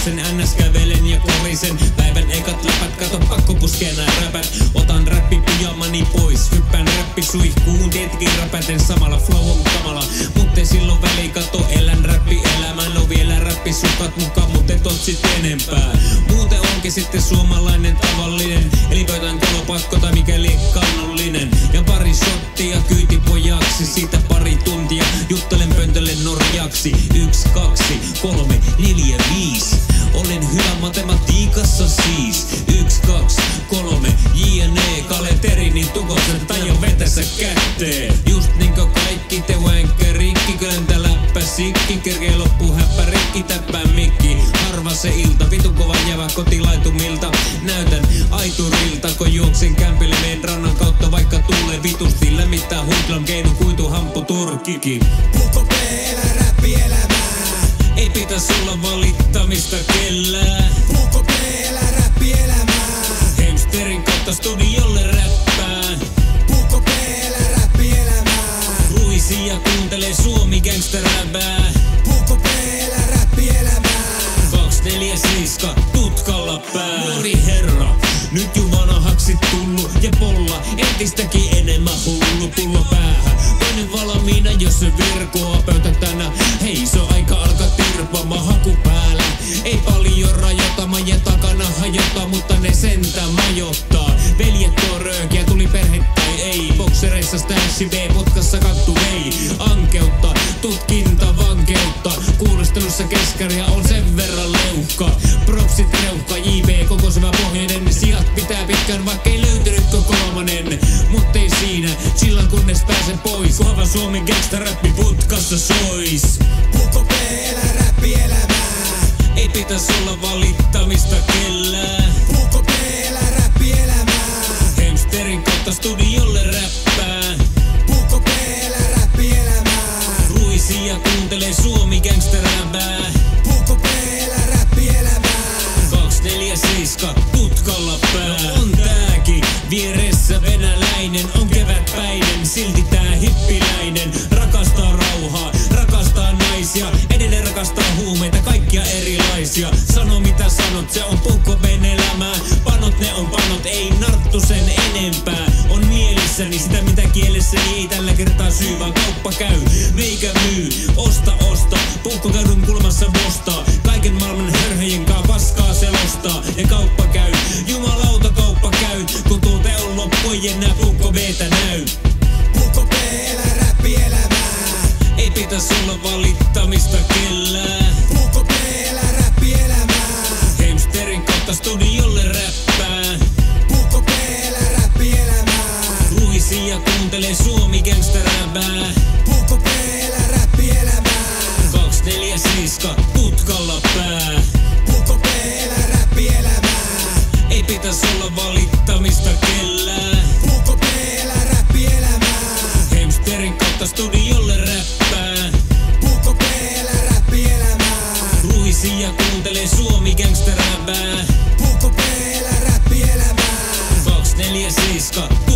juoksen, ns kävelen ja korisen. Päivän ekat läpät, kato pakko puskea nää räpät. Otan räppipijamani pois, hyppään räppisuihkuun. Tietenkin räpäten samalla, flow on kamala. Muttei silloin väliin, kato elän räppielämän. No vielä räppisukat mukaan, mut et oot sit enempää. Muuten onkin sitten suomalainen tavallinen. Eli pöytään kolopakko tai mikäli kannollinen. Ja pari shottia kyytipojaksi, siitä pari tuntia juttelen pöntölle norjaksi. 1, 2, 3, 4, 5. Olen hyvä matematiikassa siis. 1, 2, 3, JNE, kaleteri, niin tukosen tajan vetässä kätteen. Just niinkö kaikki te vänkä rikki, köntä läppä sikki. Kerkee loppu häppä rikki, täppää mikki. Harva se ilta, vitu kova jävä kotilaitumilta. Näytän aiturilta, kun juoksen kämpille meen rannan kautta. Vaikka tulee vitusti lämmittää huiklam, keinu kuitu hampu turkiki. Puhko P, elä räppielämää. Ei pitäis olla valittamista kellään. Puhko P, elä räppielämää. Hemsterin kautta studiolle räppään. Puhko P, elä räppielämää. Ruisia kuuntelee Suomi gangsteräbää. Puhko P, elä räppielämää. 247 tutkalla pää. Nuori herra, nyt ju vanhaksi tullu ja polla entistäkin enemmän hullu pullo päähän. Toinen valmiina, jos se virkoa pöytä tänä. Hei, se on aika alkaa tirpaamaan haku päällä. Ei paljon rajoita, majen takana hajota, mutta ne sentään majoittaa. Veljet tuo röökiä, tuli perhe tai ei. Boksereissa stänsi V, potkassa kattu vei. Ankeutta, tutkinta, vankeutta. Kuulustelussa keskäriä on sen verran leuhka. Propsit reuhka, JB, koko syvä pohjainen. Sijat pitää pitkään, vaikka ei löytynytkö kolmanen. Mut ei siinä, chillan kunnes pääsen pois. Kuhava Suomen gangsta-räppi putkassa sois. Puhko P, elä räppielämää. Ei pitäis olla valittamista kellään. Puhko P, elä räppielämää. Hemsterin kautta studiolle räppään. Puhko P, elä räppielämää. Ruisia kuuntelee Suomi gangsteräbää. Puhko P, elä räppielämää. 247 tutkalla pää. On tääkin vieressä venäläinen, on kevätpäinen, silti tää hippiläinen. Rakastaa rauhaa, rakastaa naisia, edelleen rakastaa huumeita, kaikkia erilaisia. Sano mitä sanot, se on Puhko P:n elämää. Panot ne on panot, ei narttu sen enempää. On mielissäni sitä mitä kielessäni ei tällä kertaa syy, vaan kauppa käy. Meikä myy, osta osta, Puhko kadun kulmassa vostaa. Kaiken maailman hörhöjen kaa paskaa selostaa. Ja kauppa käy, jumalauta kauppa käy. Kun tuo teon loppu ei enää Puhko P:tä näy. Puhko P, elä räppielämää. Ei pitäis olla valittamista kellään. Puhko P, elä räppielämää. Hemsterin kautta studiolle räppään. Puhko P, elä räppielämää. Ruisia kuuntelee Suomi gangsteräbää. Puhko P, elä räppielämää. 247 tutkalla pää. Puhko P, elä räppielämää. Ei pitäis olla valittamista kellään. Puhko P, elä räppielämää. Hemsterin kautta studiolle räppään. Puhko P, elä räppielämää. Ruisia kuuntelee Suomi gangsteräbää. Puhko P, elä räppielämää. 247